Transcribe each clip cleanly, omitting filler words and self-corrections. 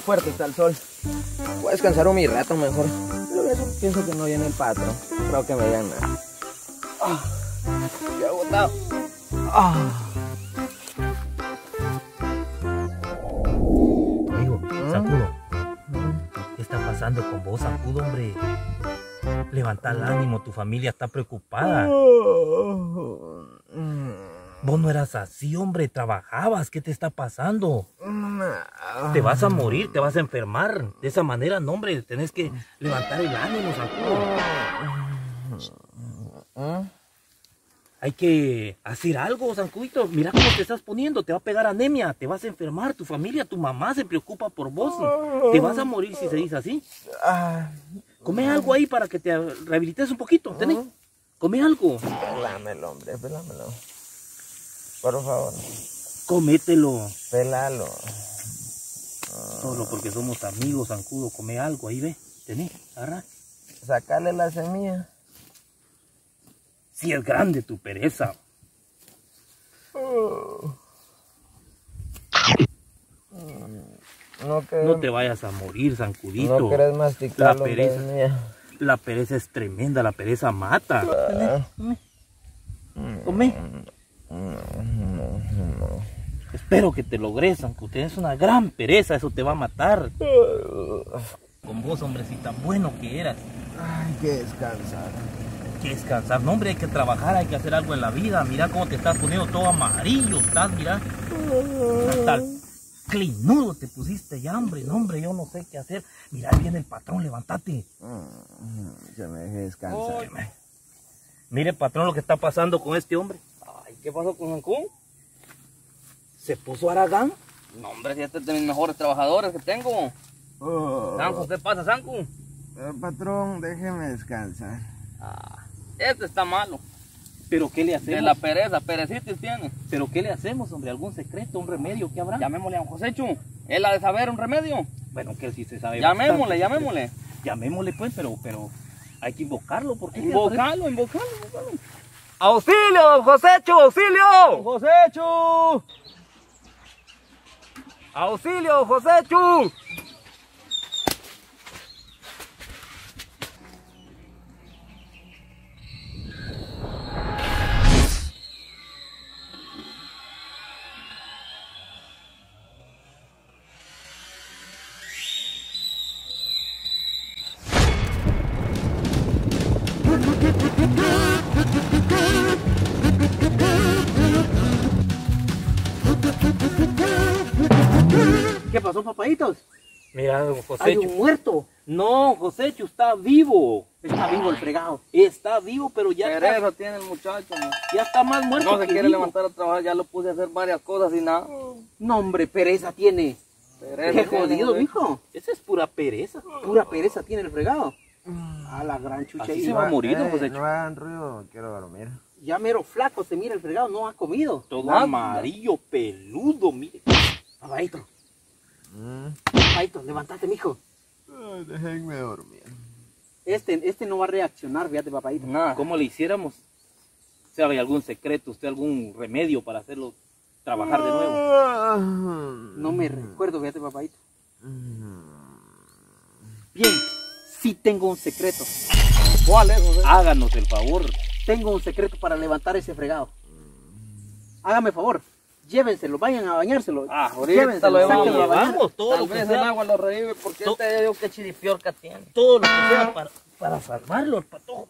fuerte está el sol. Voy a descansar un mi rato mejor. Pero eso pienso que no viene el patrón. Creo que me llama. Estoy agotado. Amigo, Zancudo. ¿Qué está pasando con vos, Zancudo, hombre? Levanta el ánimo, tu familia está preocupada. Vos no eras así, hombre, trabajabas. ¿Qué te está pasando? Te vas a morir, te vas a enfermar. De esa manera, no, hombre, tenés que levantar el ánimo, Zancudo. Hay que hacer algo, Zancudito. Mira cómo te estás poniendo, te va a pegar anemia, te vas a enfermar, tu familia, tu mamá se preocupa por vos. Te vas a morir si seguís así. Come algo ahí para que te rehabilites un poquito, ¿tenés? Come algo. Pelámelo, hombre, pelámelo. Por favor. Comételo. Pelalo. Solo porque somos amigos, Zancudo, come algo, ahí ve. Tenés, agarra. Sacale la semilla. Si es grande tu pereza. No te vayas a morir, Zancudito. No querés masticarlo. La pereza es tremenda, la pereza mata. Come. Espero que te logres, Zancudo. Tienes una gran pereza, eso te va a matar. Con vos, hombrecita, bueno que eras. Hay que descansar. Hay que descansar, no, hombre, hay que trabajar, hay que hacer algo en la vida. Mira cómo te estás poniendo todo amarillo, estás, mira. Hasta clinudo te pusiste ya, hombre. No, hombre, yo no sé qué hacer. Mira, ahí viene el patrón, levántate. Que me deje descansar. Mire, patrón, lo que está pasando con este hombre. Ay, ¿qué pasó con Cancún? ¿Se puso Aragán? No, hombre, si este es de mis mejores trabajadores que tengo. Sanco, ¿qué pasa, Sanco? Patrón, déjeme descansar. Este está malo. ¿Pero qué le hacemos? De la pereza, perecitis tiene. ¿Pero qué le hacemos, hombre? ¿Algún secreto, un remedio que habrá? Llamémosle a Joséchu. Él ha de saber un remedio. Bueno, que él sí se sabe. Llamémosle, bastante. llamémosle. Llamémosle, pues, pero hay que invocarlo. ¿Por qué? Invocalo. ¡Auxilio, don Joséchu! ¡Auxilio! ¡Joséchu! ¡Auxilio, Joséchu! ¿Qué pasó, papaditos? Mira, don Hay Joséchu. un muerto. No, Joséchu está vivo. Está vivo el fregado. Está vivo, pero ya Pereza tiene el muchacho. ya está más muerto No se que quiere vivo. levantar a trabajar, ya lo puse a hacer varias cosas y nada. No, hombre, pereza tiene. Pereza Qué tiene, jodido, Joséchu. mijo. Esa es pura pereza. Pura pereza tiene el fregado. A la gran chucha. Así ahí. se va a morir, don Joséchu. No hagan ruido, quiero dormir. Ya mero flaco se mira el fregado, no ha comido. Todo Nada. amarillo, peludo, mire. Abajito, abajito, levántate, mijo. Déjenme dormir. Este no va a reaccionar, fíjate, papadito. Nada. ¿Cómo le hiciéramos? ¿Sabe algún secreto, usted algún remedio para hacerlo trabajar de nuevo? No me recuerdo, fíjate, papadito. Bien, sí tengo un secreto. ¿Cuál es, José? Háganos el favor. Tengo un secreto para levantar ese fregado. Hágame favor, llévenselo, vayan a bañárselo. Ahorita Llévenselo, lo llevamos. sáquenlo a bañar. Vamos, todo Tal lo que vez el sea, agua lo revive porque To- este yo que chiripiorca tiene. todo lo que sea para salvarlo, el patojo.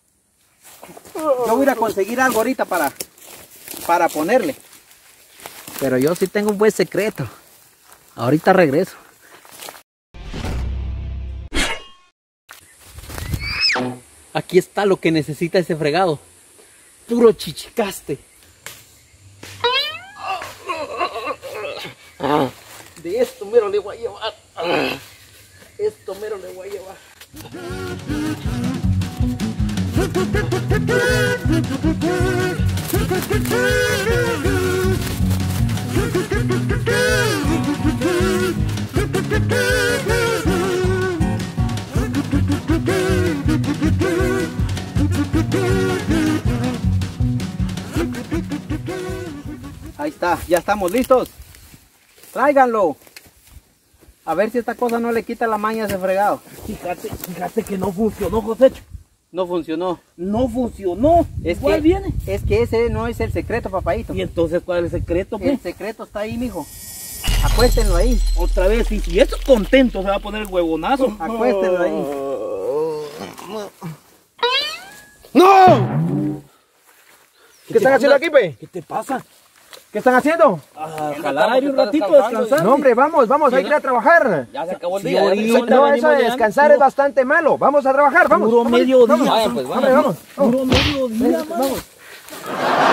Yo voy a ir a conseguir algo ahorita para ponerle. Pero yo sí tengo un buen secreto. Ahorita regreso. Aquí está lo que necesita ese fregado. Puro chichicaste. De esto mero le voy a llevar. Esto mero le voy a llevar. Ahí está, ya estamos listos. Tráiganlo. A ver si esta cosa no le quita la maña a ese fregado. Fíjate que no funcionó, Josecho. No funcionó. No funcionó. ¿Cuál viene? Es que ese no es el secreto, papadito. ¿Y entonces cuál es el secreto, qué? El secreto está ahí, mijo. Acuéstenlo ahí. Otra vez, y si esto es contento, se va a poner el huevonazo. Acuéstenlo ahí. ¡No! ¿Qué están haciendo aquí, pe? ¿Qué te pasa? ¿Qué están haciendo? Jalar aire un ratito, descansando. descansar. No, hombre, vamos, hay que ir a trabajar. Ya se acabó el Sí, día. ahorita ya se acabó. No, venimos eso de llegando. descansar es bastante malo. Vamos a trabajar, vamos. Puro Vamos, mediodía. vamos. Vaya, pues, Hombre, vamos. Puro mediodía, Vamos. mano.